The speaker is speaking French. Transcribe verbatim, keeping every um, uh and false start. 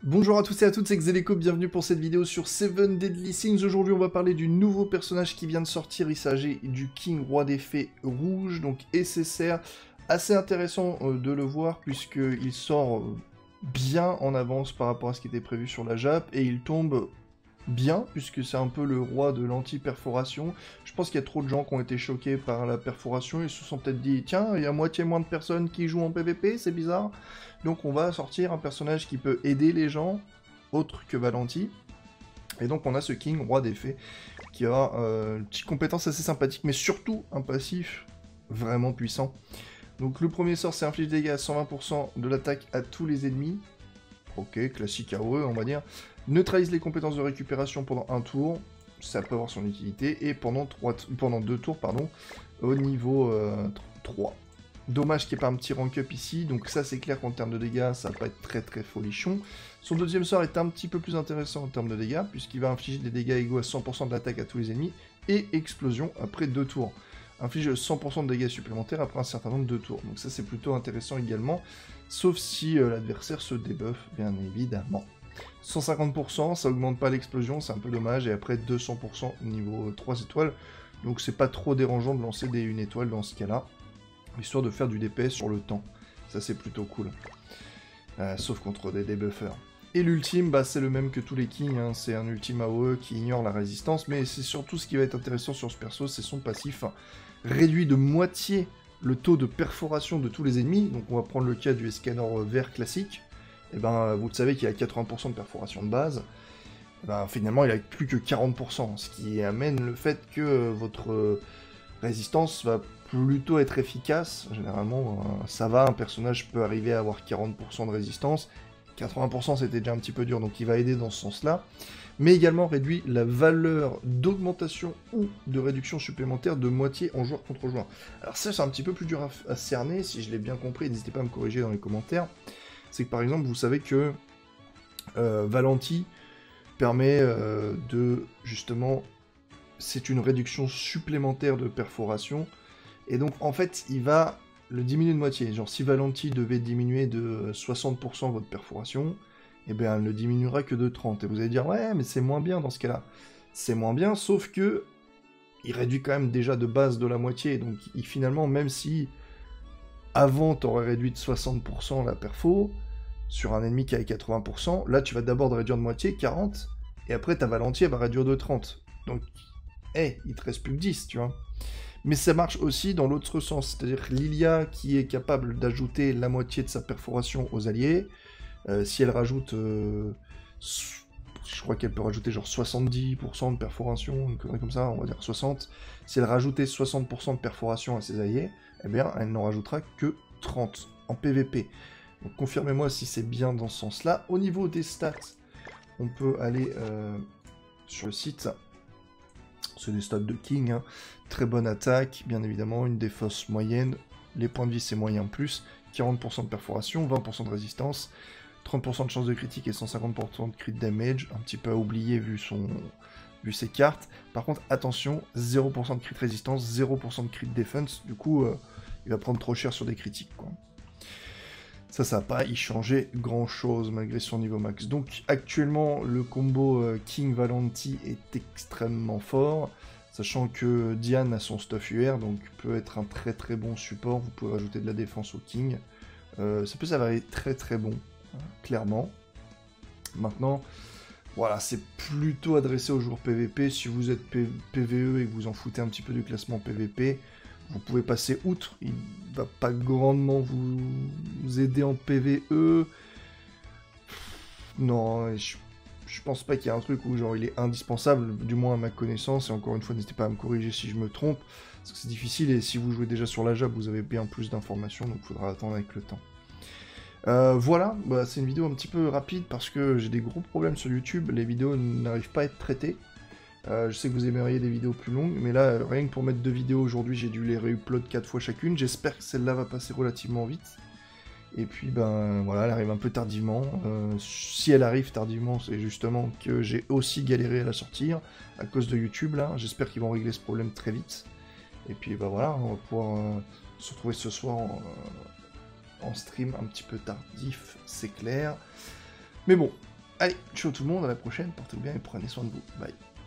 Bonjour à tous et à toutes, c'est Xeleco, bienvenue pour cette vidéo sur Seven Deadly Sins. Aujourd'hui on va parler du nouveau personnage qui vient de sortir, il s'agit du King Roi des Fées Rouge, donc S S R. Assez intéressant euh, de le voir puisqu'il sort euh, bien en avance par rapport à ce qui était prévu sur la Jap, et il tombe bien puisque c'est un peu le roi de l'anti-perforation. Je pense qu'il y a trop de gens qui ont été choqués par la perforation, ils se sont peut-être dit tiens, il y a moitié moins de personnes qui jouent en P V P, c'est bizarre. Donc on va sortir un personnage qui peut aider les gens, autre que Valanti. Et donc on a ce King, Roi des Fées, qui a euh, une petite compétence assez sympathique, mais surtout un passif vraiment puissant. Donc le premier sort, c'est inflige des dégâts à cent vingt pour cent de l'attaque à tous les ennemis. Ok, classique A O E, on va dire. Neutralise les compétences de récupération pendant un tour, ça peut avoir son utilité, et pendant, trois pendant deux tours, pardon, au niveau euh, trois. Dommage qu'il n'y ait pas un petit rank up ici, donc ça c'est clair qu'en termes de dégâts, ça va pas être très très folichon. Son deuxième sort est un petit peu plus intéressant en termes de dégâts, puisqu'il va infliger des dégâts égaux à cent pour cent de l'attaque à tous les ennemis, et explosion après deux tours. Inflige cent pour cent de dégâts supplémentaires après un certain nombre de tours, donc ça c'est plutôt intéressant également, sauf si euh, l'adversaire se débuffe, bien évidemment. cent cinquante pour cent, ça augmente pas l'explosion, c'est un peu dommage, et après deux cents pour cent niveau trois étoiles, donc c'est pas trop dérangeant de lancer des une étoile dans ce cas-là, histoire de faire du D P S sur le temps. Ça c'est plutôt cool. Euh, sauf contre des debuffers. Et l'ultime, bah, c'est le même que tous les kings, hein. C'est un ultime A O E qui ignore la résistance, mais c'est surtout ce qui va être intéressant sur ce perso, c'est son passif. Hein. Réduit de moitié le taux de perforation de tous les ennemis, donc on va prendre le cas du Escanor vert classique. Et ben vous le savez qu'il a quatre-vingts pour cent de perforation de base. Et ben, finalement il a plus que quarante pour cent, ce qui amène le fait que votre résistance va plutôt être efficace. Généralement, euh, ça va, un personnage peut arriver à avoir quarante pour cent de résistance. quatre-vingts pour cent c'était déjà un petit peu dur, donc il va aider dans ce sens-là. Mais également réduit la valeur d'augmentation ou de réduction supplémentaire de moitié en joueur contre joueur. Alors ça, c'est un petit peu plus dur à, à cerner, si je l'ai bien compris, n'hésitez pas à me corriger dans les commentaires. C'est que par exemple, vous savez que euh, Valanti permet euh, de, justement, c'est une réduction supplémentaire de perforation, et donc en fait il va le diminuer de moitié. Genre si Valanti devait diminuer de soixante pour cent votre perforation, et eh bien elle ne diminuera que de trente, et vous allez dire ouais mais c'est moins bien dans ce cas là. C'est moins bien, sauf que il réduit quand même déjà de base de la moitié, donc il, finalement même si avant t'aurais réduit de soixante pour cent la perfo sur un ennemi qui avait quatre-vingts pour cent, là tu vas d'abord réduire de moitié, quarante, et après ta Valanti elle va réduire de trente, donc eh, hey, il te reste plus que dix, tu vois. Mais ça marche aussi dans l'autre sens, c'est-à-dire Lilia qui est capable d'ajouter la moitié de sa perforation aux alliés, euh, si elle rajoute, euh, je crois qu'elle peut rajouter genre soixante-dix pour cent de perforation, une connerie comme ça, on va dire soixante, si elle rajoutait soixante pour cent de perforation à ses alliés, eh bien elle n'en rajoutera que trente en P V P. Donc confirmez-moi si c'est bien dans ce sens-là. Au niveau des stats, on peut aller euh, sur le site. C'est des stats de King, hein. Très bonne attaque, bien évidemment, une défausse moyenne, les points de vie c'est moyen plus, quarante pour cent de perforation, vingt pour cent de résistance, trente pour cent de chance de critique et cent cinquante pour cent de crit damage, un petit peu à oublier vu, son... vu ses cartes. Par contre, attention, zéro pour cent de crit résistance, zéro pour cent de crit defense, du coup, euh, il va prendre trop cher sur des critiques, quoi. Ça, ça va pas y changer grand chose malgré son niveau max. Donc actuellement, le combo euh, King Valanti est extrêmement fort, sachant que Diane a son stuff U R, donc peut être un très très bon support. Vous pouvez rajouter de la défense au King. Euh, ça peut s'avérer très très bon, hein, clairement. Maintenant, voilà, c'est plutôt adressé aux joueurs P V P. Si vous êtes P PvE et que vous en foutez un petit peu du classement P V P, vous pouvez passer outre, il va pas grandement vous, vous aider en P V E. Non, je, je pense pas qu'il y ait un truc où genre il est indispensable, du moins à ma connaissance, et encore une fois n'hésitez pas à me corriger si je me trompe, parce que c'est difficile, et si vous jouez déjà sur la Jap, vous avez bien plus d'informations, donc il faudra attendre avec le temps. Euh, voilà, bah, c'est une vidéo un petit peu rapide, parce que j'ai des gros problèmes sur YouTube, les vidéos n'arrivent pas à être traitées. Euh, je sais que vous aimeriez des vidéos plus longues, mais là, rien que pour mettre deux vidéos aujourd'hui, j'ai dû les réupload quatre fois chacune. J'espère que celle-là va passer relativement vite. Et puis, ben voilà, elle arrive un peu tardivement. Euh, si elle arrive tardivement, c'est justement que j'ai aussi galéré à la sortir, à cause de YouTube, là. J'espère qu'ils vont régler ce problème très vite. Et puis, ben voilà, on va pouvoir euh, se retrouver ce soir en, euh, en stream un petit peu tardif, c'est clair. Mais bon, Allez, ciao tout le monde, à la prochaine, portez-vous bien et prenez soin de vous. Bye.